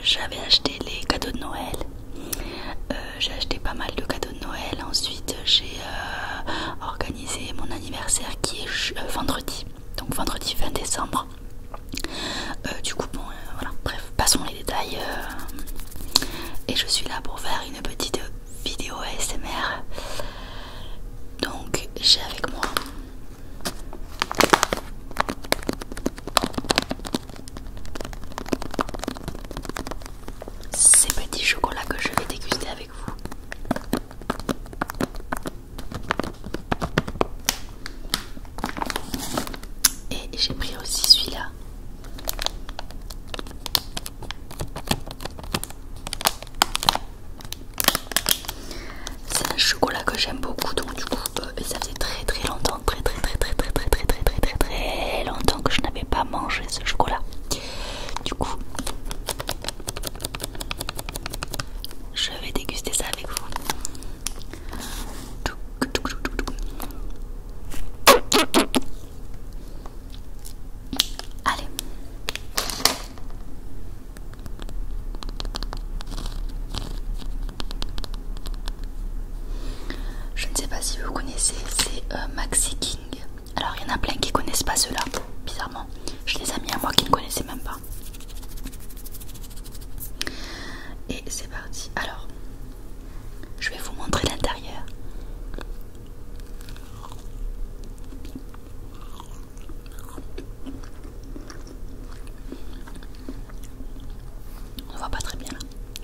j'avais acheté les cadeaux de Noël. J'ai acheté pas mal de cadeaux de Noël. Ensuite j'ai organisé mon anniversaire qui est vendredi, donc vendredi 20 décembre. Du coup bon voilà, bref, passons les détails. Et je suis là pour faire une petite vidéo ASMR. Donc j'ai avec moi ces petits chocolats que je vais déguster avec vous. Et j'ai pris aussi celui-là. C'est un chocolat que j'aime beaucoup, donc du coup ça faisait très longtemps, très longtemps que je n'avais pas mangé ce chocolat. Du coup je vais déguster ça avec vous. Allez. Je ne sais pas si vous connaissez, c'est Maxi King. Alors il y en a plein qui connaissent pas ceux-là, bizarrement. J'ai des amis à moi qui ne connaissaient même pas. Et c'est parti. Alors, je vais vous montrer l'intérieur. On voit pas très bien là.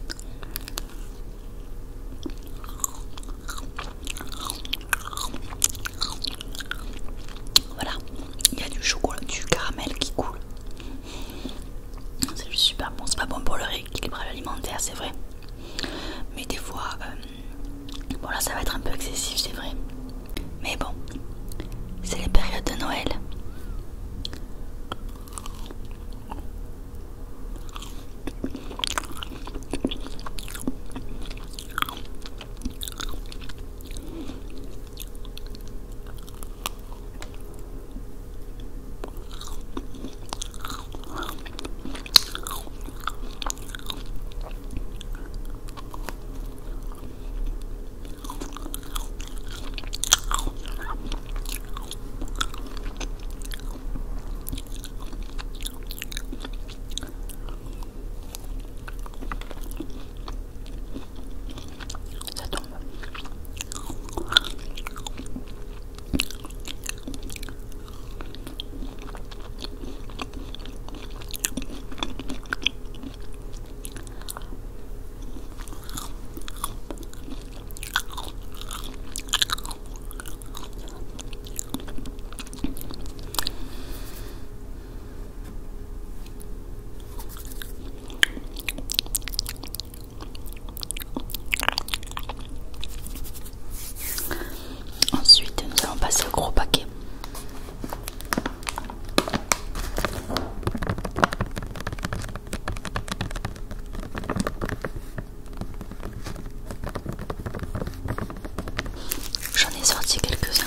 Voilà, il y a du chocolat, du caramel qui coule. C'est super bon, c'est pas bon pour le rééquilibrage alimentaire, c'est vrai. Mais des fois, bon là ça va être un peu excessif, c'est vrai. Mais bon, c'est les périodes de Noël. Ça tombe. Ensuite, nous allons passer au gros paquet. J'en ai sorti quelques-uns.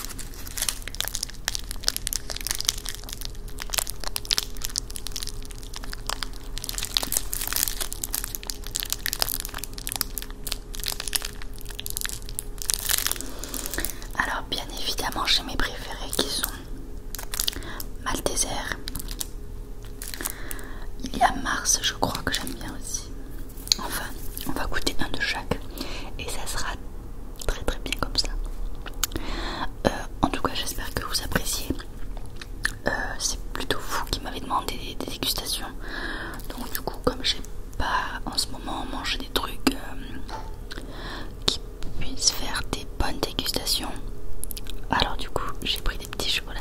Alors bien évidemment j'ai mes préférés qui sont Malteser. Il y a Mars, je crois que j'aime bien aussi. Enfin, on va goûter un de chaque et ça sera très bien comme ça. En tout cas j'espère que vous appréciez. C'est plutôt vous qui m'avez demandé des dégustations. Donc du coup comme j'ai pas en ce moment mangé des trucs qui puissent faire des bonnes dégustations, alors du coup j'ai pris des petits chocolats.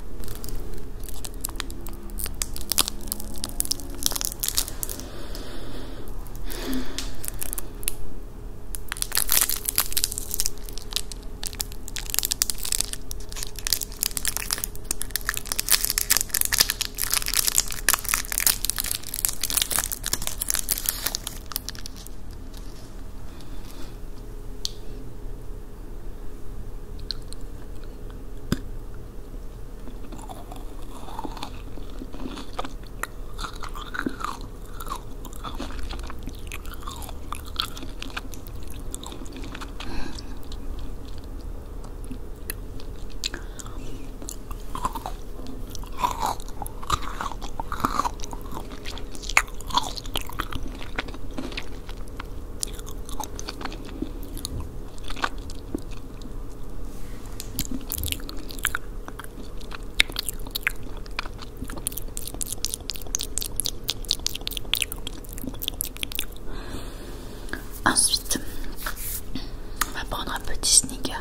Ensuite, on va prendre un petit Snickers.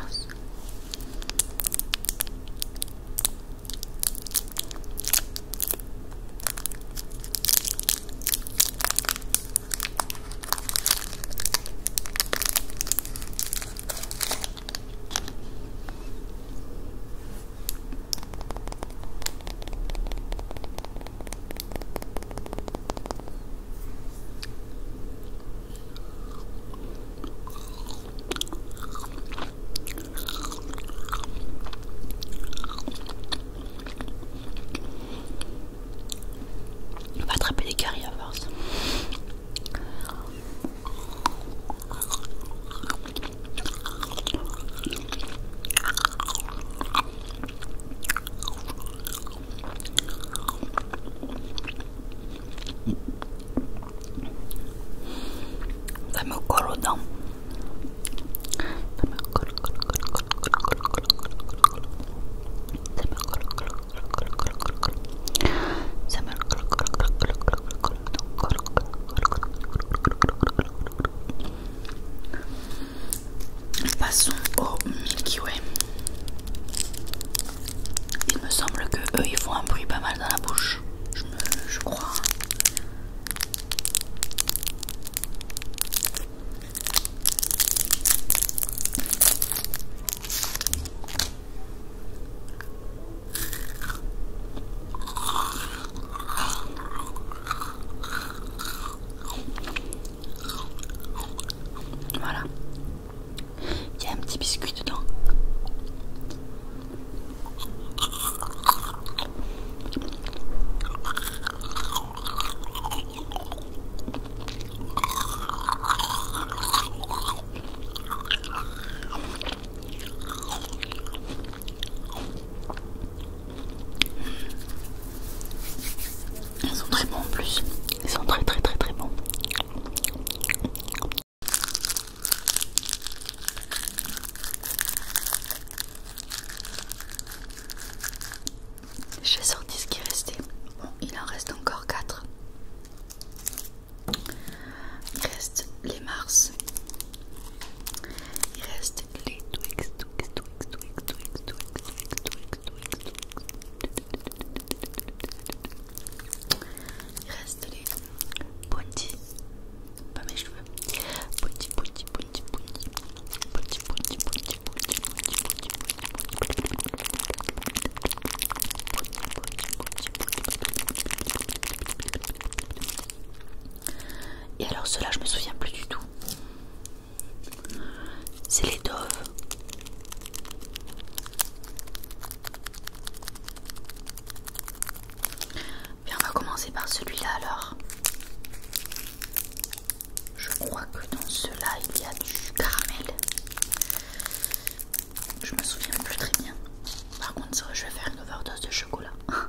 On va attraper des caries à force. Ça me colle aux dents. Ça me colle, colle, colle, colle, colle, colle, colle, colle, colle. Ça me colle, colle, colle, colle, colle, colle, colle. Ça me colle, colle, colle, colle, colle, colle, colle, colle, colle. Passons au Milky Way. Il me semble que eux ils font un bruit pas mal dans la bouche. Je crois. Voilà. Il y a un petit biscuit dedans. Ils sont très bons en plus. Ils sont très très très très bons. J'ai sorti ce qui restait. Bon, il en reste encore 4. Il reste les Mars. Il reste les Twix, Twix, Twix, Twix, Twix, Twix, Twix, Twix, Twix. Il reste les Bounty. Pas mes cheveux. Bounty, Bounty, Bounty, Bounty. Bounty, Bounty, Bounty, Bounty, Bounty, Et alors ceux-là je me souviens plus du tout. C'est les Dove. Bien, on va commencer par celui-là alors. Je crois que dans ceux-là il y a du caramel. Je me souviens plus très bien. Par contre je vais faire une overdose de chocolat.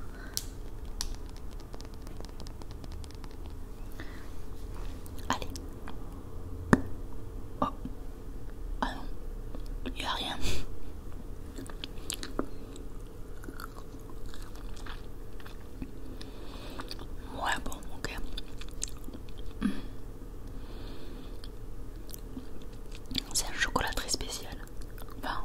Allez. Oh. Ah non. Il n'y a rien. Ouais bon ok. C'est un chocolat très spécial. Enfin,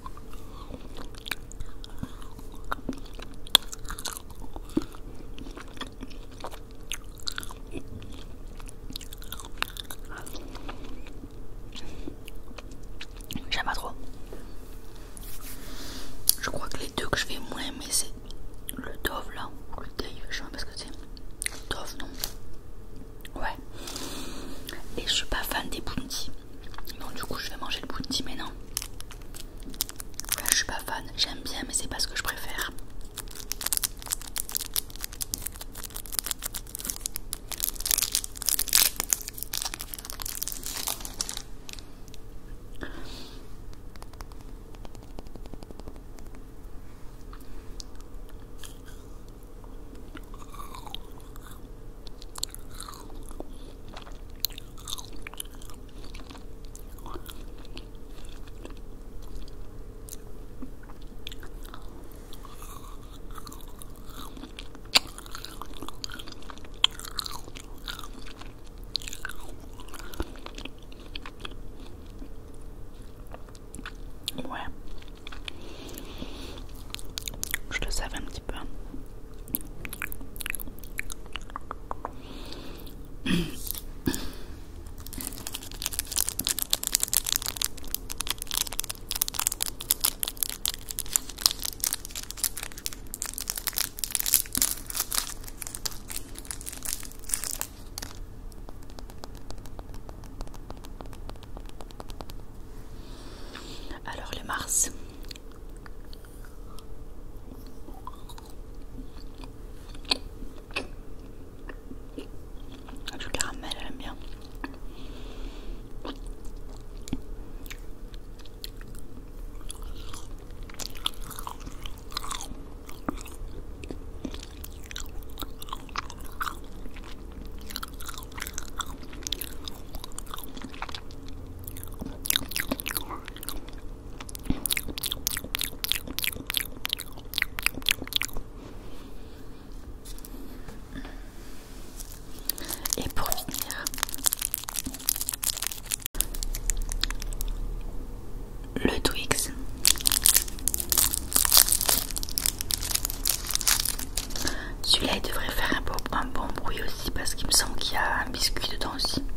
j'aime pas trop. Je crois que les deux que je vais moins aimer c'est le Dove là, ou le Dave, je sais pas ce que c'est. Dove non. Ouais. Et je suis pas fan des Bounty. Donc du coup je vais manger le Bounty mais non. Là je suis pas fan, j'aime bien mais c'est pas ce que je préfère. biscuits dedans aussi.